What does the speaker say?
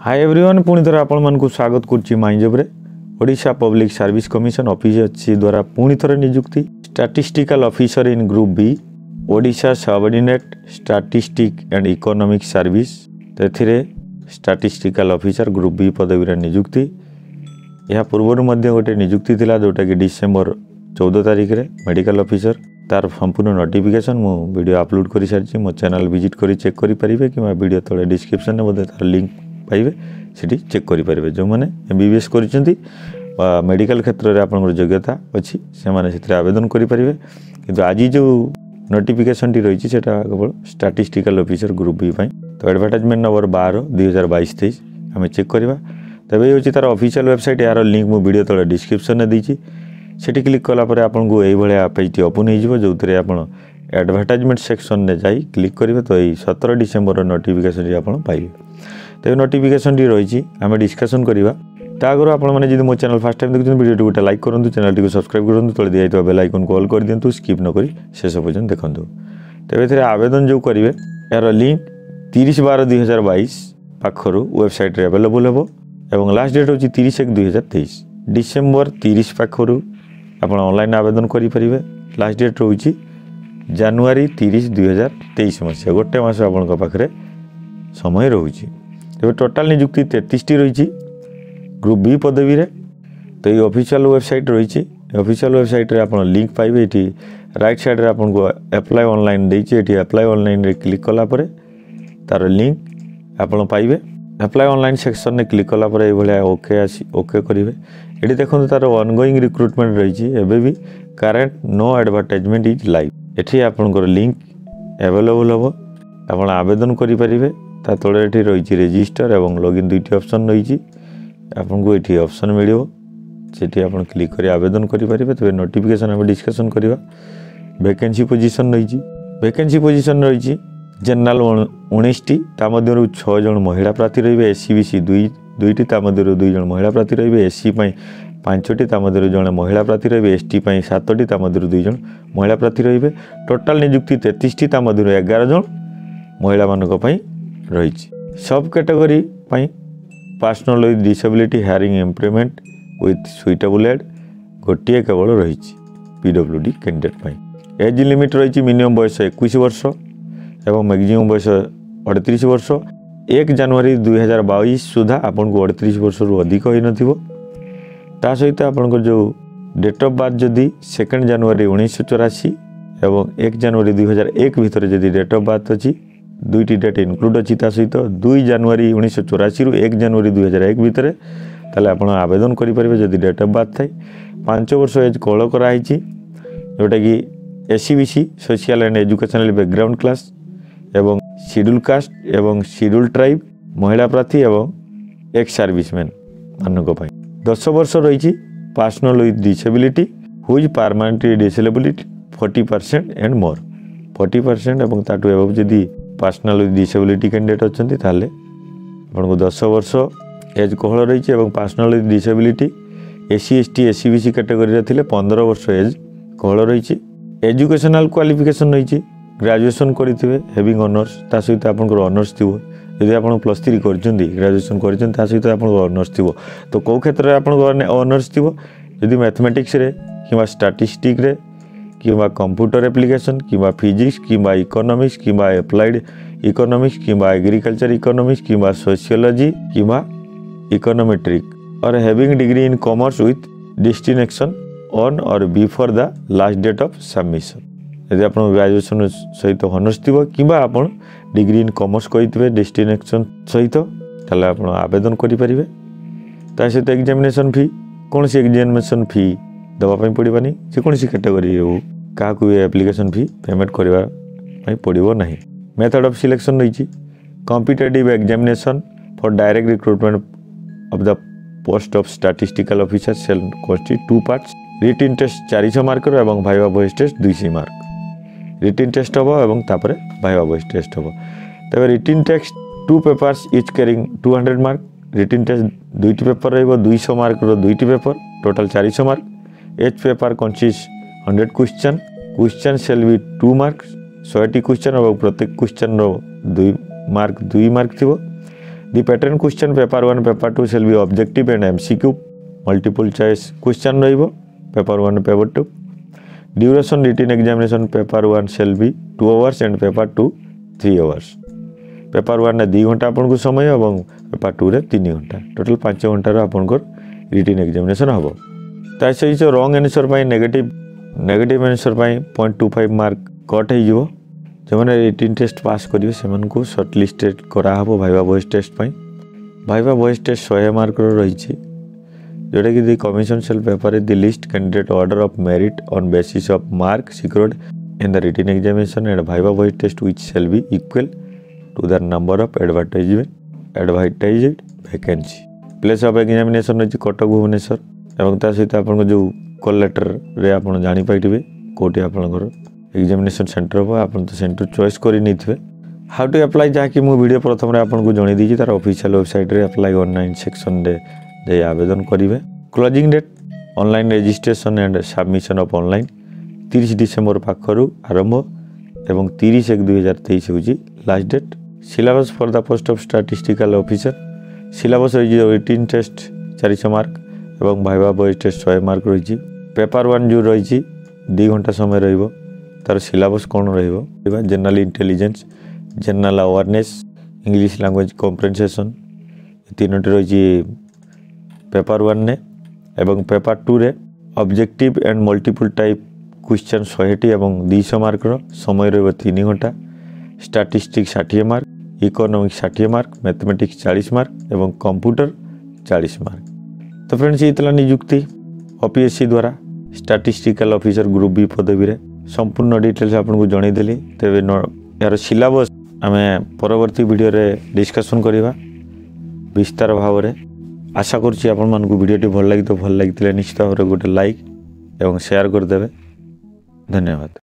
Hi everyone पुणी थोड़ा आपण मानकु स्वागत करछि माई जॉब रे। Odisha public service commission office अच्छी द्वारा पुणी थोड़े नियुक्ति statistical officer in group B Odisha subordinate statistic and economic service तेथिरे स्टैटिस्टिकल ऑफिसर ग्रुप बी पदवी रे नियुक्ति। यह पूर्व मध्य गोटे नियुक्ति थिला जोटा कि डिसेंबर 14 तारिख रे मेडिकल ऑफिसर तार संपूर्ण नोटिफिकेशन मु वीडियो अपलोड कर सारी मो चैनल विजिट करी चेक करि परिबे कि वीडियो तळे डिस्क्रिप्शन में बोधे तार लिंक पाइबे सेठी चेक करि परिबे। जो माने एमबीबीएस करिसेंती मेडिकल क्षेत्र रे आपनकर योग्यता अछि से माने सेथरे आवेदन करि परिबे। किंतु आज जो नोटिफिकेशन टी रहिछि सेटा केवल स्टैटिस्टिकल ऑफिसर ग्रुप बी पई। तो एडवर्टाइजमेंट नंबर 12 2022-23 हमें चेक करबा। तबे होछि तार ऑफिशियल वेबसाइट यार लिंक मु वीडियो तळे डिस्क्रिप्शन में दैछि सेठी क्लिक कला परे आपन को एई भले पेज ओपन हो जिवो जोतरे आपन एडवर्टाइजमेंट सेक्शन ने जाई क्लिक करिवे। तो एई 17 डिसेंबर नोटिफिकेशन री आपन पाइबे। तो नोटिफिकेशन टी रही आम डिस्कसन करवा तागर आपण मैंने जब मो चैनल फर्स्ट टाइम देखते वीडियो गोटे लाइक करूँ चैनल टी सब्सक्राइब करूँ तले दिखाई बेल आइकन को ऑल कर दिंतु स्किप न करी शेष पर्यंत देखूँ। तेज ए आवेदन जो करेंगे यार लिंक 30/12/2022 पाखर वेबसाइट रे अवेलेबल हे और लास्ट डेट हूँ 30/1/2023 डिसेम्बर 30 पाखर आप ऑनलाइन आवेदन करेंगे। लास्ट डेट रोचे जानुआरी 30 2023 मसीहा गोटे मस आपे समय रोचे। तेज टोटाल नियुक्ति 33 रही ग्रुप बी पदवी रे। तो ये ऑफिशियल वेबसाइट रही ऑफिशियल वेबसाइट रे आप लिंक पाइबे। ये राइट साइड रे आपन को अप्लाई ऑनलाइन देछि ये अप्लाई ऑनलाइन रे क्लिक कला परे तार लिंक आपन पाइबे। अप्लाई ऑनलाइन सेक्शन ने क्लिक कला परे ए ओके आसी ओके करिवे। एटी देखो तार ऑनगोइंग रिक्रुटमेंट रही एबे भी current no advertisement is live. एठी आपन को लिंक अवेलेबल हो आपन आवेदन करि परिबे। ता तळे एठी रही रजिस्टर एवं लॉगिन दुईटी ऑप्शन रही आपन को एठी ऑप्शन मिलियो सेठी आपन क्लिक करी आवेदन करि परिबे। तो नोटिफिकेशन हम डिस्कशन करबा। वैकेंसी पोजीशन रही जनरल 19 टी ता मध्यरु 6 जन महिला प्रार्थी रहिबे। एससीबीसी 2टी ता मध्यरु 2 जन महिला प्रार्थी रहिबे। एससी पई 5टी ता मध्यरु जन महिला प्रार्थी रहिबे। एसटी पई 7टी ता मध्यरु 2 जन महिला प्रार्थी रहिबे। टोटल नियुक्ति 33 टी ता मध्यरु 11 जन महिला मानक पई रही। सब category personal with disability hiring employment with suitable aid गोटे केवल रही पीडब्ल्यूडी कैंडिडेट। एज लिमिट रही मिनिमम बयस 21 वर्ष एवं मैक्सिमम बयस 38 वर्ष। 1 जनवरी 2022 सुधा आपन को 38 वर्ष रु अधिक होई नथिबो। ता सहित आपन जो डेट ऑफ बर्थ जदि 2 जनवरी 1984 एवं 1 जनवरी 2001 भितर जदि डेट ऑफ बर्थ अछि दुईटी डेट इनक्लूड अच्छी सहित 2 जनवरी 1984 रु 1 जनवरी 2001 भितर ताले आपण आवेदन करेंगे। जदि डेट ऑफ बर्थ थाए 5 वर्ष एज कोल कराई जोटा कि S C B C social and educational background class एवं शेड्यूल कास्ट एवं शेड्यूल ट्राइब महिला प्रार्थी एवं एक्स सर्विसमैन मानक 10 वर्ष रही पर्सनल विथ डिसेबिलिटी हुई परमानेंट डिसेबिलिटी 40% एंड मोर 40% एवं ताटू एवं जदि पर्सनल विथ डिसेबिलिटी कैंडिडेट अच्छी ताले आपको 10 वर्ष एज कोहल रही और personal with disability S C S T S C B C category थे 15 वर्ष एज कोहल रही। एजुकेशनल क्वालिफिकेशन रही ग्रेजुएशन करेंगे हैविंग ऑनर्स ता सहित आप ऑनर्स थी यदि आप +3 कर ग्रेजुएशन कर सहित आप ऑनर्स थी तो कौ क्षेत्र में आप ऑनर्स थी यदि मैथमेटिक्स रे कि स्टैटिस्टिक रे किंवा कंप्यूटर एप्लिकेशन किंवा फिजिक्स किंवा इकोनॉमिक्स किंवा एप्लाइड इकोनॉमिक्स किंवा एग्रीकल्चर इकोनॉमिक्स किंवा सोशियोलॉजी किंवा इकोनोमेट्रिक और having degree in commerce with destination on और before the last date of submission. यदि आप ग्रेजुएशन सहित ऑनर्स थी किंवा आप डिग्री इन कॉमर्स करेंगे डेस्टिनेशन सहित ताले आप आवेदन करेंगे। ता सहित एग्जामिनेशन फी कौन सी एग्जामिनेशन फी दवाई पड़ानी जेकोसी कैटेगरी हो क्या एप्लिकेशन फी पेमेंट करने पड़ो ना। मेथड ऑफ सिलेक्शन रही competitive examination for direct recruitment of the post of statistical officer shall constitute 2 parts. Written test 400 mark और viva voce test 200 mark. Written test हम और तापर भाइवा वॉइस टेस्ट हम। तब written test 2 papers each carrying 200 mark. Written test 2टी paper रही 200 mark 2टी paper total 400 mark. Each paper consist 100 question. Question shall be 2 marks 100टी क्वेश्चन और प्रत्येक क्वेश्चन 2 मार्क थी। The pattern question paper 1 paper 2 shall be objective and MCQ multiple choice question रहिबो paper 1 paper 2. Duration written examination paper 1 shall be 2 hours and paper 2 3 hours. Paper 1 रे 2 घंटा आपन को समय और पेपर 2 रे 3 घंटा टोटल 5 घंटा रो आपन को रिटन एग्जामिनेशन हबो। ता सही से रॉन्ग आंसर पाई नेगेटिव आंसर पाई 0.25 मार्क कट हो जिवो। जमाने रिटन टेस्ट पास करिवे सेमन को शॉर्ट लिस्टेड करा हबो भाइबा वॉइस टेस्ट पाई। भाइबा वॉइस टेस्ट 100 मार्क रो रही छी जोटा कि the commission shall prepare the list candidate order of merit on basis of mark secured in the written examination and viva voce test which shall be equal to the number of advertised vacancy. Place of examination रही कटक भुवनेश्वर एवं ता सहित आपन जो call letter रे आपन जानि पाइबे कोठी आपन एग्जामिनेशन सेंटर हो आपन तो सेंटर चॉइस करि नथिबे। हाउ टू अप्लाई जाकि मु वीडियो प्रथम रे आपन को जणी दीची तार ऑफिशियल वेबसाइट रे अप्लाई ऑनलाइन सेक्शन रे जे आवेदन करिवे। Closing date online registration and submission of online 30 December पाखरु आरंभ एवं 30/1/2023 होची last date. Syllabus for the post of statistical officer syllabus रही रिटन टेस्ट 400 मार्क एवं भाइबा वॉइस टेस्ट 100 मार्क रही। पेपर 1 जो रही 2 घंटा समय रहिबो तार सिलेबस कौन रहिबो general intelligence general awareness English language comprehension तीनोटी रही पेपर 1 ने एवं पेपर 2 रे objective and multiple type question 100 एवं 200 मार्क रो समय रहिबो 3 घंटा। Statistics 60 mark economics 60 mark mathematics 40 mark एवं कंप्यूटर 40 मार्क। तो फ्रेंड्स ये नियुक्ति ओपीएससी द्वारा स्टैटिस्टिकल ऑफिसर ग्रुप बी पदवी रे संपूर्ण डिटेल्स आपन को जणाई देली। तेबे यार सिलेबस आमे परवर्ती वीडियो रे डिस्कशन करिवा विस्तार भाव रे। आशा करछि आपन मन को वीडियो भल लागि तो भल लागितले निश्चित भाव रे गोटे लाइक एवं शेयर कर देबे। धन्यवाद।